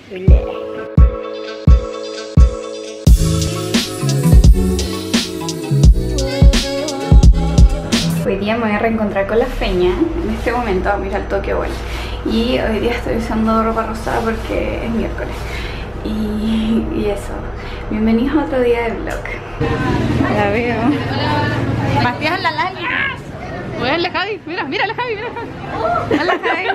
Hoy día me voy a reencontrar con la Feña. En este momento vamos a ir al Tokyo Ghoul. Y hoy día estoy usando ropa rosada porque es miércoles. Y eso. Bienvenidos a otro día de vlog. La veo. Matías la Lali. Oye, la Javi, mira la Javi, Hola Javi.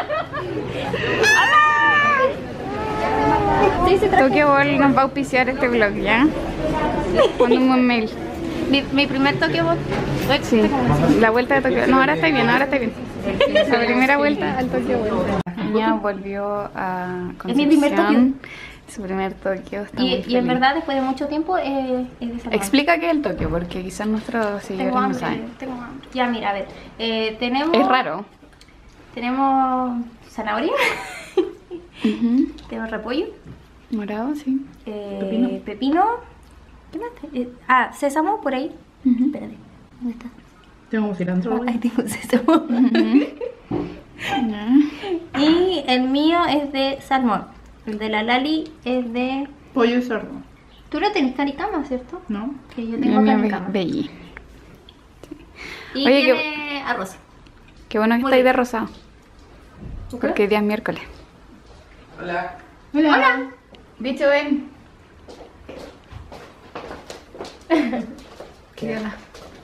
Tokyo Ghoul nos va a auspiciar este vlog, ¿ya? Pon un buen mail. Mi primer Tokyo Ghoul. Sí, la vuelta de Tokyo. No, ahora está bien, ahora está bien. La primera vuelta al Tokyo Ghoul. Ella volvió a Concepción. Es mi primer Tokyo. Su primer Tokyo. Y en verdad, después de mucho tiempo, es desagradable. Explica qué es el Tokyo, porque quizás nuestros seguidores no saben. Tengo hambre. Ya, mira, a ver. Tenemos... Es raro. Tenemos zanahoria. Tenemos repollo. Morado, sí. Pepino. ¿Qué más? Sésamo, por ahí. Espérate. ¿Dónde está? Tengo cilantro. Ahí tengo sésamo. Y el mío es de salmón. El de la Lali es de... Pollo y cerdo. Tú no tenés caricama, ¿cierto? ¿No? Que yo tengo caricama. Belli. Y Oye, tiene arroz. Qué bueno que Muy estáis de bien. rosado. Porque hoy día es miércoles. Hola. Hola. Bicho, ven. ¿Qué onda?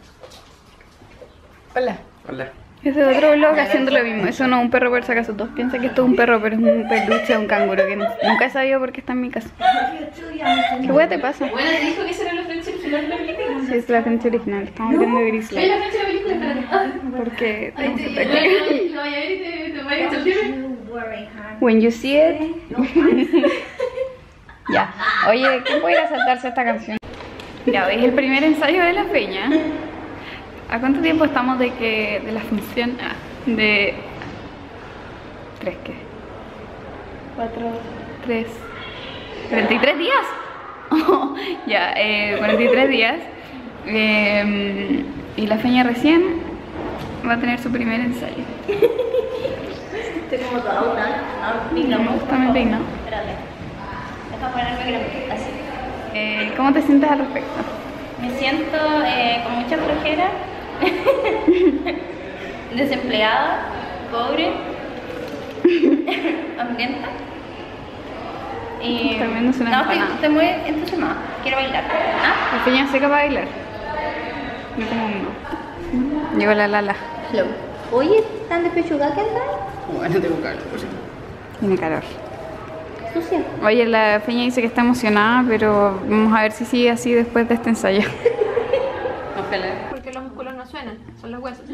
Hola. Hola. Ese es otro vlog haciendo lo mismo. Eso no es un perro por si acaso. Todos piensan que esto es un perro, pero es un peluche de un canguro que nunca he sabido por qué está en mi casa. ¿Qué hueá te pasa? Bueno, te dijo que esa era la fecha original de la película. Sí, es la fecha original. Estamos viendo Grizzly. Es la fecha de la película, espérate. Porque Ahí tenemos que te estar aquí. lo voy a ver y te voy a echar. When you see it. Ya. Oye, ¿quién puede ir a saltarse esta canción? Ya, hoy es el primer ensayo de la Peña. ¿A cuánto tiempo estamos de la función? De... ¿3 qué? 4, 3... ¿43 días? Oh, ya, 43 días. Y la Feña recién va a tener su primer ensayo. Estoy como toda una. Me gusta mi peinado. Espérate. Deja ponerme grande. Así. ¿Cómo te sientes al respecto? Me siento con mucha flojera. Desempleada. Pobre. Hambrienta. Y... También no suena empanada. estoy muy entusiasmada. Quiero bailar. ¿Ah? La Feña seca para bailar. No como uno. Llegó la Lala. Hello. Oye, ¿tan despechugada que andas? Bueno, tengo calor. Tiene calor. Sucia. Oye, la Feña dice que está emocionada, pero vamos a ver si sigue así después de este ensayo. Ojalá. Porque los músculos no suenan, son los huesos.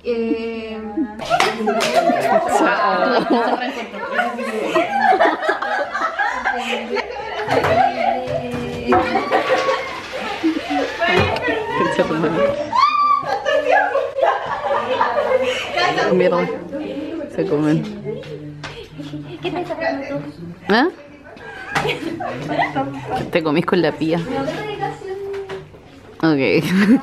Mierda. Se comen. ¿Qué estás sacando tú? ¿Ah? Te comís con la pía. Ok.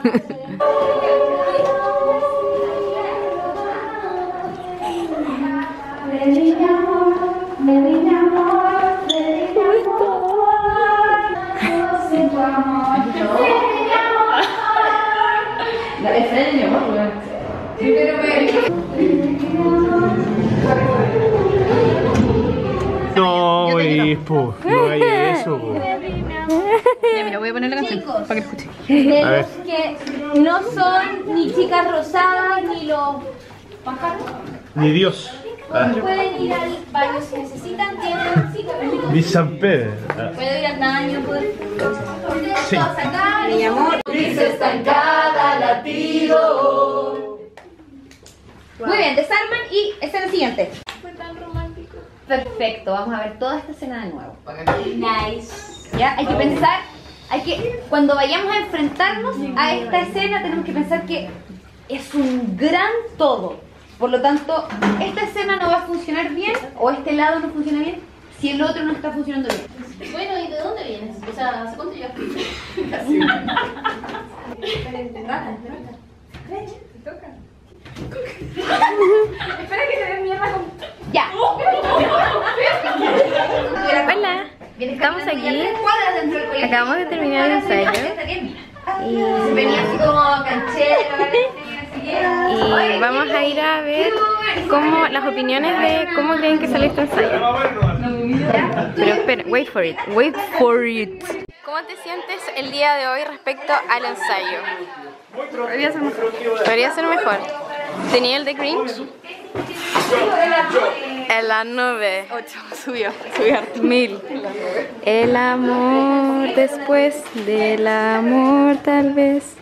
No, po, no hay eso, po. Ya, mira, voy a poner la canción para que escuche. De A ver. los que no son ni chicas rosadas ni los pájaros, Ni Dios. Ah, pueden ir al baño si necesitan, tienen 5 minutos. ni San Pedro. Ah, Puedo ir al baño, puedo sí. sacar. Mi amor, dice estancada, latido. Muy bien, desarman y escena siguiente. Fue tan romántico. Perfecto, vamos a ver toda esta escena de nuevo. Nice. Ya, hay que pensar, cuando vayamos a enfrentarnos a esta escena, tenemos que pensar que es un gran todo. Por lo tanto, esta escena no va a funcionar bien, o este lado no funciona bien, si el otro no está funcionando bien. Bueno, ¿y de dónde vienes? O sea, ¿hace cuánto ya? Casi. Espera que se ve mierda con... Ya. Tuviera estamos aquí, acabamos de terminar el ensayo y venía así como canchero y vamos a ir a ver las opiniones de cómo creen que sale este ensayo. Pero espera, wait for it. ¿Cómo te sientes el día de hoy respecto al ensayo? Debería ser mejor. Debería ser mejor. ¿Tenía el de Grinch? En la nube. 8, subió 1000. El amor después del amor tal vez.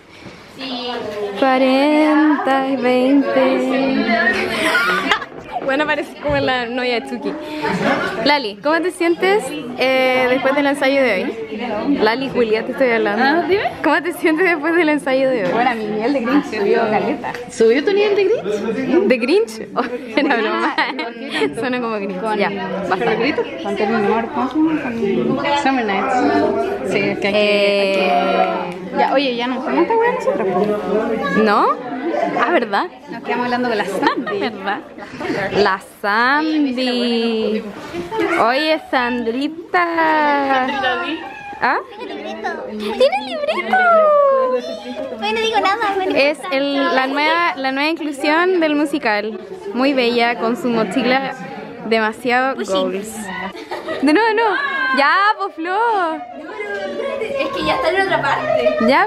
40 y 20. Bueno, parece como la novia de Chucky. Lali, ¿cómo te sientes después del ensayo de hoy? Lali, Julia, te estoy hablando. Dime. ¿Cómo te sientes después del ensayo de hoy? Bueno, mi nivel de Grinch subió caleta. ¿Subió tu nivel de Grinch? ¿De Grinch? Oh, era broma. Suena como Grinch. Ya, basta. Con Terry Amor, ¿cómo se llama? Summer Nights. Sí, es que hay que... Ya, oye, ya no somos esta weá nosotros, po. ¿No? Ah, ¿verdad? Nos quedamos hablando con la Sandy. ¿Verdad? La Sandy. Oye, Sandrita. ¿Ah? ¡Tiene librito! Hoy no digo nada. Es la nueva inclusión del musical. Muy bella, con su mochila demasiado goals. De nuevo, no. Ya, po, Flo. Es que ya está en otra parte. Ya.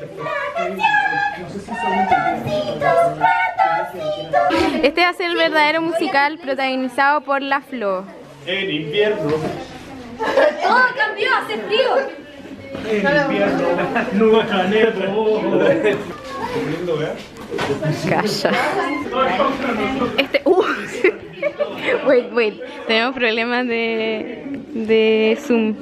Este va a ser el verdadero musical protagonizado por la Flo. En invierno. Todo cambió, hace frío. En invierno. Nubes negro. Calla. Wait. Tenemos problemas de Zoom.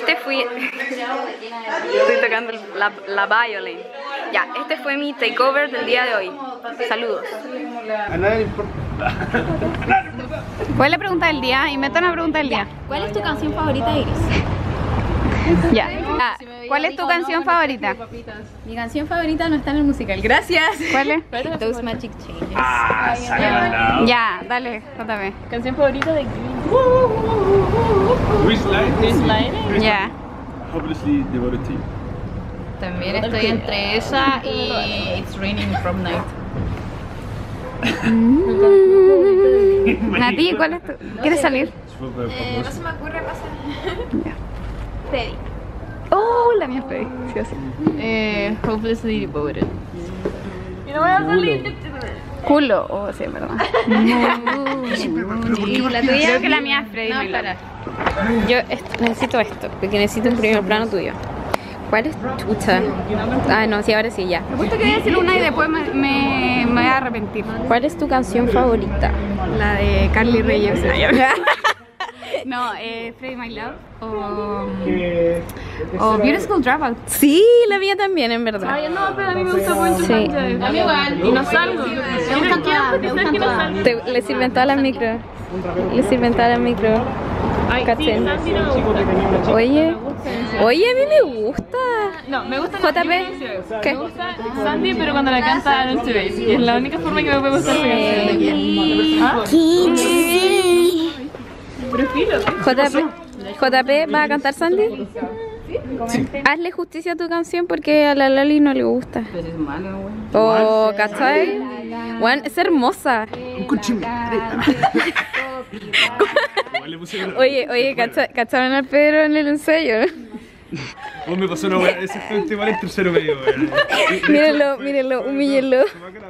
Estoy tocando la violin. Ya, este fue mi takeover del día de hoy. Saludos. A nadie le importa. ¿Cuál es la pregunta del día? Inventa una pregunta del día. ¿Cuál es tu canción favorita, Iris? Ya. ¿Cuál es tu canción favorita? Mi canción favorita no está en el musical. Gracias. ¿Cuál es? Those Magic Changes. Ah, sagrado. Ya, dale, cuéntame. Canción favorita de Grinch. Which line? Ya. Hopelessly devoted to you. También estoy entre esa y It's Raining from Night. Nati, ¿cuál es tu? ¿Quieres salir? No se me ocurre pasar. Freddy. Oh, la mía es Freddy. Sí, así. Hopelessly Devoted. Culo. Oh, sí, perdón. ¿Y la tuya? Creo que la mía es Freddy. No, Mercury. para. Yo necesito esto, porque necesito un primer plano tuyo. ¿Cuál es chucha? Ah, no, sí, ahora sí, ya. Me gusta que voy a decir una y después me voy a arrepentir. ¿Cuál es tu canción favorita? La de Carly Reyes. No, Freddy My Love o Beautiful Dropout. Sí, la mía también, en verdad. Ay, no, pero a mí me gusta mucho. Sí. A mí igual. Y no salgo. Le sirven todas las micros. Ay, Cachen. sí, Sandy no me gusta. Oye, a mí me gusta. No, me gusta JP. ¿Qué? Me gusta Sandy, pero cuando la canta Aaron Chevez. Y es la única forma que me puede gustar esa canción. ¿Ah? Pero filo. JP, ¿vas a cantar Sandy? Hazle justicia a tu canción porque a la Lali no le gusta. Pero es malo, güey. Oh, ¿cachai? Bueno, es hermosa. Oye, ¿cacharon al Pedro en el ensayo? Vos me pasó una weá exactamente igual en tercero medio, weón. Mírenlo, humíllenlo.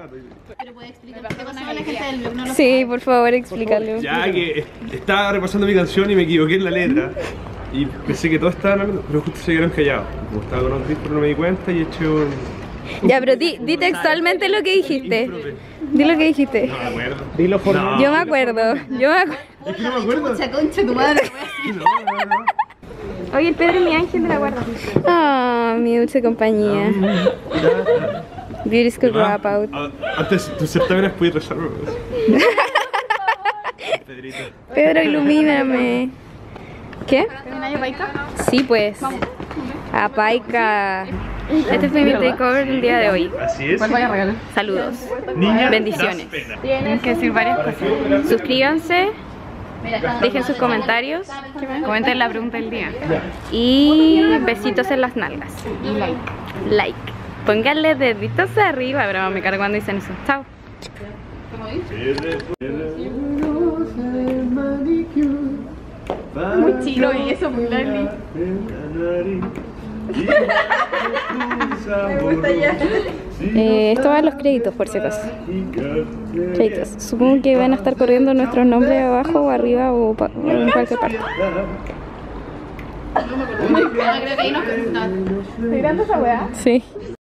Sí, por favor, explícalo. Ya que estaba repasando mi canción y me equivoqué en la letra. Y pensé que todos estaban hablando, pero justo se quedaron callados. Como estaba con los discos no me di cuenta y he hecho un... Ya, pero di textualmente lo que dijiste. Di lo que dijiste. No me acuerdo. Dilo por No. Yo me acuerdo. Es que no me acuerdo. Concha tu madre. No. Oye, el Pedro es mi ángel de la guarda. Ah, mi dulce compañía. Beauty School Dropout. Antes tus certámenes puedes rezarme. Pedrito. Pedro, ilumíname. ¿Qué? Sí, pues. A Paika. Este fue mi takeover del día de hoy. Así es. ¿Cuál vaya a regalar? Saludos. Niña, Bendiciones. das pena. Tienes que decir varias cosas. Suscríbanse. Dejen sus comentarios. Comenten la pregunta del día. Y besitos en las nalgas. Y like. Pónganle deditos arriba, pero me cargo cuando dicen eso. Chao. Muy chido y eso muy lali. Esto va a los créditos por si acaso. Créditos. Supongo que van a estar corriendo nuestros nombres abajo o arriba o en cualquier parte. ¿Te grande esa weá? Sí.